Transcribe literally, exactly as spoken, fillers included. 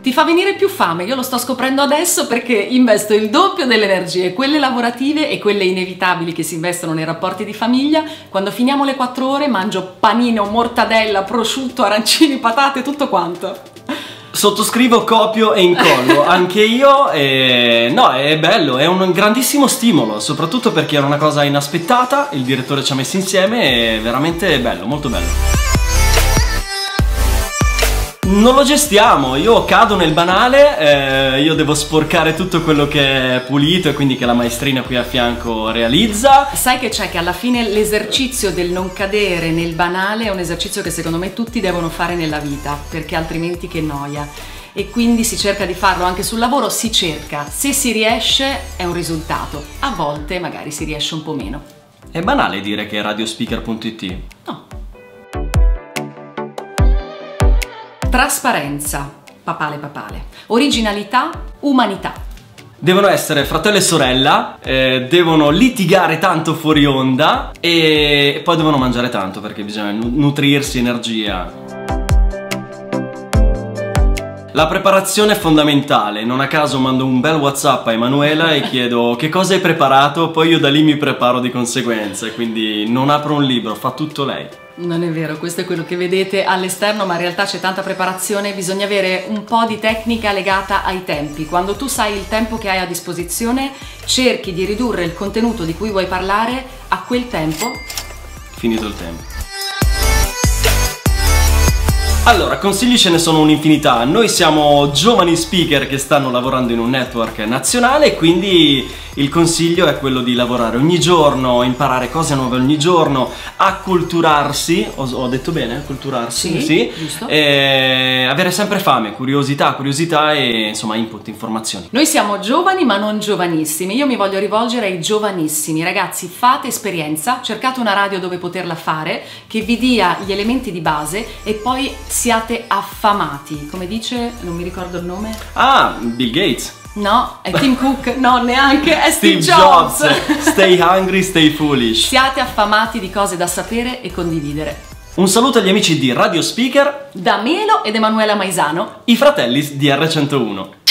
Ti fa venire più fame, io lo sto scoprendo adesso perché investo il doppio delle energie, quelle lavorative e quelle inevitabili che si investono nei rapporti di famiglia. Quando finiamo le quattro ore mangio panino, mortadella, prosciutto, arancini, patate, tutto quanto. Sottoscrivo, copio e incollo, anche io, e... no, è bello, è un grandissimo stimolo, soprattutto perché era una cosa inaspettata, il direttore ci ha messi insieme, è veramente bello, molto bello. Non lo gestiamo, io cado nel banale, eh, io devo sporcare tutto quello che è pulito e quindi che la maestrina qui a fianco realizza. Sai che c'è che alla fine l'esercizio del non cadere nel banale è un esercizio che secondo me tutti devono fare nella vita, perché altrimenti che noia. E quindi si cerca di farlo anche sul lavoro, si cerca, se si riesce è un risultato, a volte magari si riesce un po' meno. È banale dire che è radiospeaker punto it? No. Trasparenza, papale papale, originalità, umanità. Devono essere fratello e sorella, eh, devono litigare tanto fuori onda e poi devono mangiare tanto perché bisogna nutrirsi energia. La preparazione è fondamentale, non a caso mando un bel WhatsApp a Emanuela e chiedo che cosa hai preparato, poi io da lì mi preparo di conseguenza, quindi non apro un libro, fa tutto lei. Non è vero, questo è quello che vedete all'esterno, ma in realtà c'è tanta preparazione, bisogna avere un po' di tecnica legata ai tempi. Quando tu sai il tempo che hai a disposizione, cerchi di ridurre il contenuto di cui vuoi parlare a quel tempo. Finito il tempo. Allora, consigli ce ne sono un'infinità. Noi siamo giovani speaker che stanno lavorando in un network nazionale, quindi il consiglio è quello di lavorare ogni giorno, imparare cose nuove ogni giorno, acculturarsi, ho, ho detto bene? Acculturarsi? Sì, sì. Giusto. E avere sempre fame, curiosità, curiosità e insomma input, informazioni. Noi siamo giovani ma non giovanissimi, io mi voglio rivolgere ai giovanissimi. Ragazzi, fate esperienza, cercate una radio dove poterla fare, che vi dia gli elementi di base e poi siate affamati. Come dice, non mi ricordo il nome. Ah, Bill Gates. No, è Tim Cook, no neanche, è Steve, Steve Jobs. Jobs. Stay hungry, stay foolish. Siate affamati di cose da sapere e condividere. Un saluto agli amici di Radio Speaker, Da Melo ed Emanuela Maisano, i fratelli di R centouno.